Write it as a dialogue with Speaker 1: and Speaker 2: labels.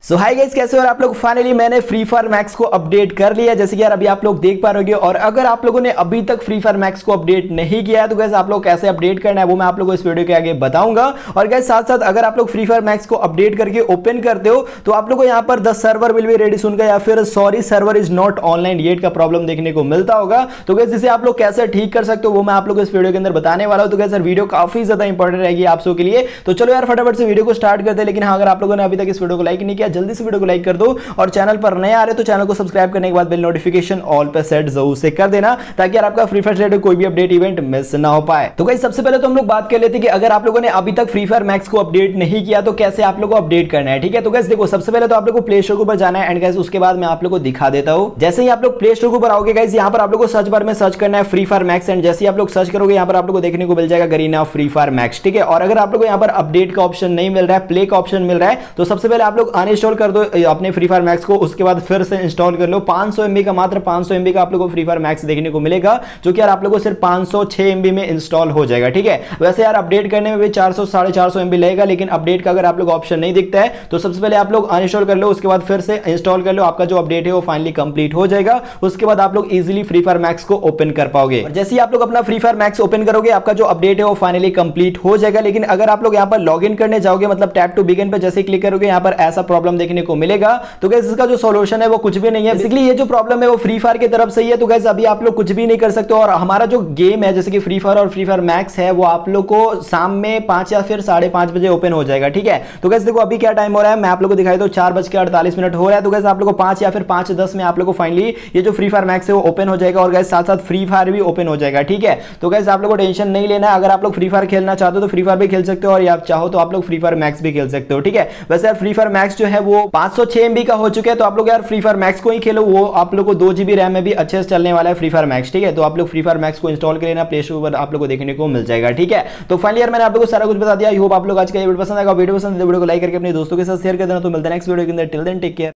Speaker 1: सो hi guys, कैसे हो आप लोग। फाइनली मैंने फ्री फायर मैक्स को अपडेट कर लिया, जैसे कि यार अभी आप लोग देख पा रहे हो। और अगर आप लोगों ने अभी तक फ्री फायर मैक्स को अपडेट नहीं किया है तो गाइस आप लोग कैसे अपडेट करना है वो मैं आप लोगों को इस वीडियो के आगे बताऊंगा। और गाइस साथ साथ अगर आप लोग फ्री फायर मैक्स को अपडेट करके ओपन करते हो तो आप लोग को यहाँ पर the server will be ready soon का या फिर sorry server is not online yet का प्रॉब्लम देखने को मिलता होगा। तो गाइस इसे आप लोग कैसे ठीक कर सकते हो वो मैं आप लोग को इस वीडियो के अंदर बताने वाला हूं। तो गाइस सर वीडियो काफी ज्यादा इंपॉर्टेंट रहेगी आप सबके लिए। तो चलो यार फटाफट से वीडियो को स्टार्ट करते हैं। लेकिन हाँ, अगर आप लोगों ने अभी तक इस वीडियो को लाइक नहीं किया जल्दी से वीडियो को लाइक कर दो, और चैनल पर नए आ रहे तो चैनल को सब्सक्राइब करने के बाद बेल नोटिफिकेशन ऑल पे सेट जरूर से कर देना, ताकि यार आपका फ्री फायर रिलेटेड कोई भी अपडेट इवेंट मिस ना हो पाए। तो गाइस सबसे पहले तो हम लोग बात कर लेते हैं कि अगर आप लोगों ने अभी तक फ्री फायर मैक्स को अपडेट नहीं किया तो कैसे आप लोगों को अपडेट करना है। ठीक है, तो गाइस देखो सबसे पहले तो आप लोगों को प्ले स्टोर के ऊपर जाना है एंड गाइस उसके बाद मैं आप लोगों को दिखा देता हूं। जैसे ही आप लोग प्ले स्टोर के ऊपर आओगे गाइस यहां पर आप लोगों को सर्च बार में सर्च करना है फ्री फायर मैक्स, एंड जैसे ही आप लोग सर्च करोगे यहां पर आप लोगों को देखने को मिल जाएगा गरीना फ्री फायर मैक्स। ठीक है, और अगर आप लोगों को यहां पर अपडेट का ऑप्शन नहीं मिल रहा है, प्ले का ऑप्शन मिल रहा है, तो सबसे पहले आप लोग अनइंस्टॉल कर दो अपने फ्री फायर मैक्स को, उसके बाद फिर से इंस्टॉल कर लो। 500 MB का मात्र 500 MB का आप लोगों को फ्री फायर मैक्स देखने को मिलेगा, जो कि यार आप लोगों को सिर्फ 506 MB में इंस्टॉल हो जाएगा। ठीक है, वैसे यार अपडेट करने में भी 400-450 MB लगेगा, लेकिन अपडेट का अगर आप लोग ऑप्शन नहीं दिखता है तो सबसे पहले आप लोग अनइंस्टॉल कर लो, उसके बाद फिर से इंस्टॉल कर लो। आपका जो अपडेट है वो फाइनली कंप्लीट हो जाएगा। उसके बाद आप लोग इजीली फ्री फायर मैक्स को ओपन कर पाओगे। और जैसे ही आप लोग अपना फ्री फायर मैक्स ओपन करोगे आपका जो अपडेट है वो फाइनली कंप्लीट हो जाएगा। लेकिन अगर आप लोग यहाँ पर लॉग इन करने जाओगे, मतलब टैप टू बिगिन पे जैसे क्लिक करोगे यहाँ पर ऐसा प्रॉब्लम देखने को मिलेगा। तो गाइस इसका जो सॉल्यूशन है वो कुछ भी नहीं है। बेसिकली ये जो प्रॉब्लम है वो फ्री फायर की तरफ से ही है। तो गाइस अभी आप लोग कुछ भी नहीं कर सकते। और हमारा जो गेम है जैसे कि फ्री फायर और फ्री फायर मैक्स है वो आप लोग को शाम में 5 या फिर 5:30 बजे ओपन हो जाएगा। ठीक है, तो गाइस देखो अभी क्या टाइम हो रहा है मैं आप लोग को दिखाई दो, 4:48 हो रहा है। तो गाइस आप लोग को 5 या फिर 5:10 में आप लोग को फाइनली ये जो फ्री फायर मैक्स है वो ओपन हो जाएगा, और गाइस साथ साथ फ्री फायर भी ओपन हो जाएगा। ठीक है, तो गाइस आप लोग को टेंशन नहीं लेना है। अगर आप लोग फ्री फायर खेलना चाहते हो तो फ्री फायर भी खेल सकते हो, और आप चाहो तो आप लोग फ्री फायर मैक्स भी खेल सकते हो। ठीक है, वैसे यार फ्री फायर मैक्स जो है वो 506 MB का हो चुका है, तो आप लोग यार फ्री फायर मैक्स को ही खेलो, वो आप लोग को 2 GB रैम में भी अच्छे से चलने वाला है फ्री फायर मैक्स। ठीक है, तो आप लोग फ्री फायर मैक्स को इंस्टॉल कर लेना, प्ले स्टोर पर आप लोग को देखने को मिल जाएगा। ठीक है, तो फाइनली यार मैंने आप लोग को सारा कुछ बता दिया। आई होप आप लोग आज का ये वीडियो पसंद आएगा। वीडियो पसंद है तो वीडियो को लाइक करके अपने दोस्तों के साथ शेयर कर देना। तो मिलते हैं नेक्स्ट वीडियो के अंदर। Till then take care.